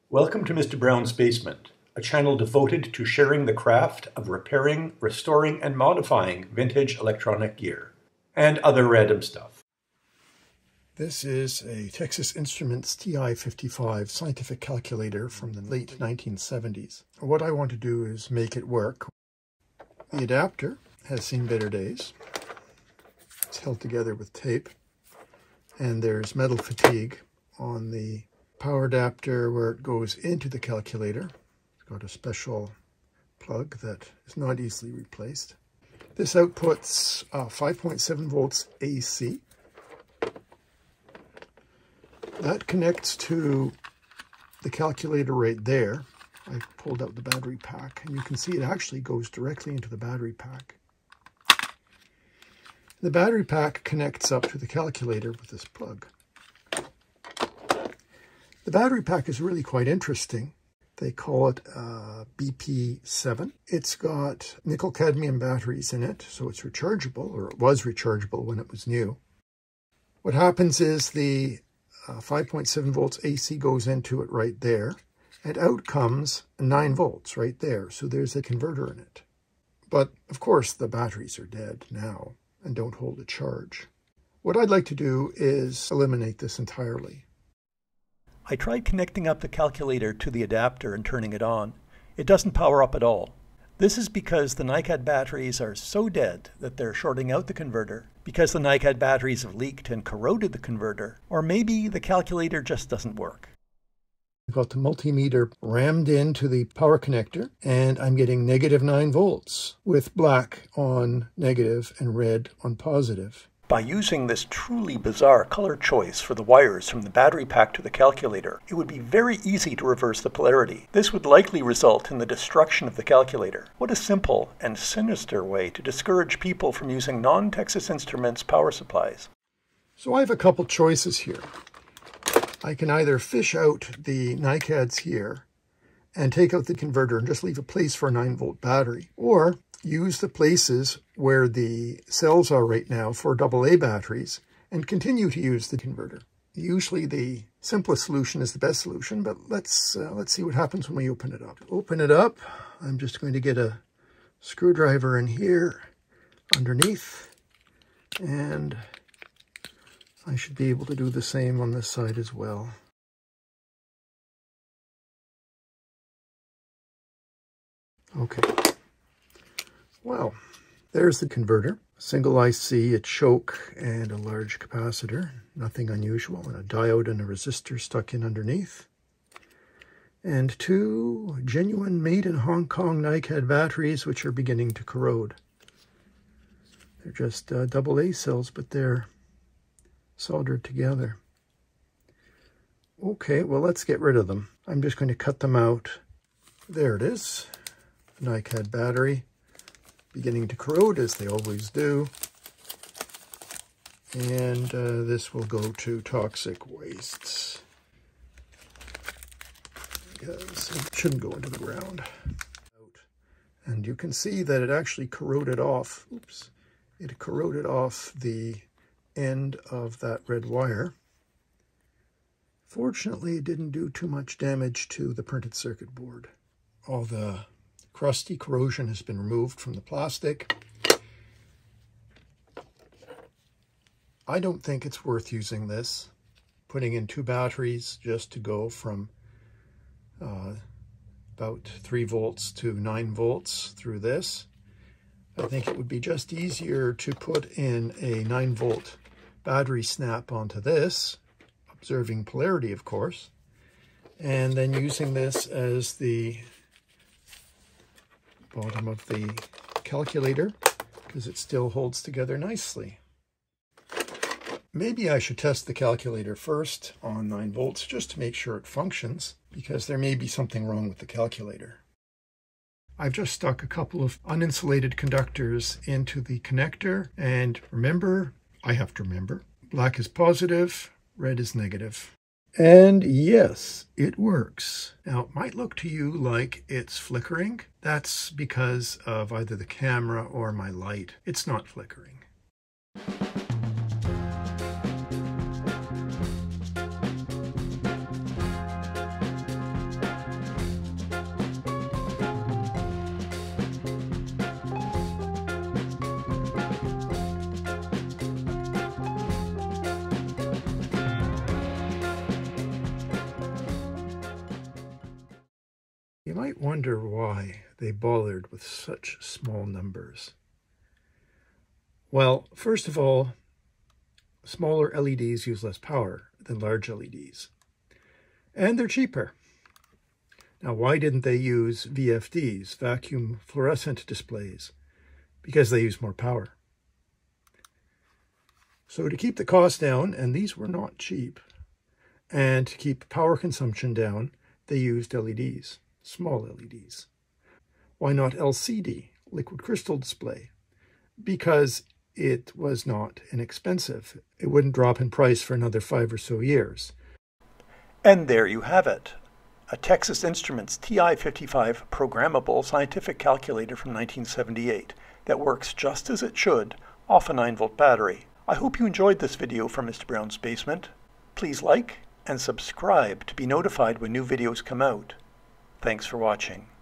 Welcome to Mr. Brown's Basement, a channel devoted to sharing the craft of repairing, restoring, and modifying vintage electronic gear, and other random stuff. This is a Texas Instruments TI-55 scientific calculator from the late 1970s. What I want to do is make it work. The adapter has seen better days. It's held together with tape, and there's metal fatigue on the power adapter where it goes into the calculator. It's got a special plug that is not easily replaced. This outputs 5.7 volts AC. That connects to the calculator right there. I pulled out the battery pack, and you can see it actually goes directly into the battery pack. The battery pack connects up to the calculator with this plug. The battery pack is really quite interesting. They call it BP7. It's got nickel-cadmium batteries in it, so it's rechargeable, or it was rechargeable when it was new. What happens is the 5.7 volts AC goes into it right there, and out comes 9 volts right there, so there's a converter in it. But, of course, the batteries are dead now and don't hold a charge. What I'd like to do is eliminate this entirely. I tried connecting up the calculator to the adapter and turning it on. It doesn't power up at all. This is because the NiCad batteries are so dead that they're shorting out the converter, because the NiCad batteries have leaked and corroded the converter, or maybe the calculator just doesn't work. I've got the multimeter rammed into the power connector, and I'm getting -9 volts with black on negative and red on positive. By using this truly bizarre color choice for the wires from the battery pack to the calculator, it would be very easy to reverse the polarity. This would likely result in the destruction of the calculator. What a simple and sinister way to discourage people from using non-Texas Instruments power supplies. So I have a couple choices here. I can either fish out the NiCads here and take out the converter and just leave a place for a 9-volt battery, or use the places where the cells are right now for AA batteries and continue to use the converter. Usually the simplest solution is the best solution, but let's see what happens when we open it up. To open it up, I'm just going to get a screwdriver in here underneath, and I should be able to do the same on this side as well. Okay. Well, there's the converter. Single IC, a choke, and a large capacitor. Nothing unusual. And a diode and a resistor stuck in underneath. And 2 genuine made in Hong Kong NiCad batteries, which are beginning to corrode. They're just AA cells, but they're soldered together. Okay, well, let's get rid of them. I'm just going to cut them out. There it is. NiCad battery. Beginning to corrode, as they always do. And this will go to toxic wastes, because it shouldn't go into the ground. And you can see that it actually corroded off. Oops. It corroded off the end of that red wire. Fortunately, it didn't do too much damage to the printed circuit board. All the crusty corrosion has been removed from the plastic. I don't think it's worth using this, putting in 2 batteries just to go from about 3 volts to 9 volts through this. I think it would be just easier to put in a 9-volt battery snap onto this, observing polarity, of course, and then using this as the bottom of the calculator, because it still holds together nicely. Maybe I should test the calculator first on 9 volts just to make sure it functions, because there may be something wrong with the calculator. I've just stuck a couple of uninsulated conductors into the connector, and remember, I have to remember, black is positive, red is negative. And yes, it works. Now, it might look to you like it's flickering. That's because of either the camera or my light. It's not flickering. You might wonder why they bothered with such small numbers. Well, first of all, smaller LEDs use less power than large LEDs, and they're cheaper. Now, why didn't they use VFDs, vacuum fluorescent displays? Because they use more power. So to keep the cost down, and these were not cheap, and to keep power consumption down, they used LEDs, small LEDs. Why not LCD, liquid crystal display? Because it was not inexpensive. It wouldn't drop in price for another 5 or so years. And there you have it. A Texas Instruments TI-55 programmable scientific calculator from 1978 that works just as it should off a 9-volt battery. I hope you enjoyed this video from Mr. Brown's Basement. Please like and subscribe to be notified when new videos come out. Thanks for watching.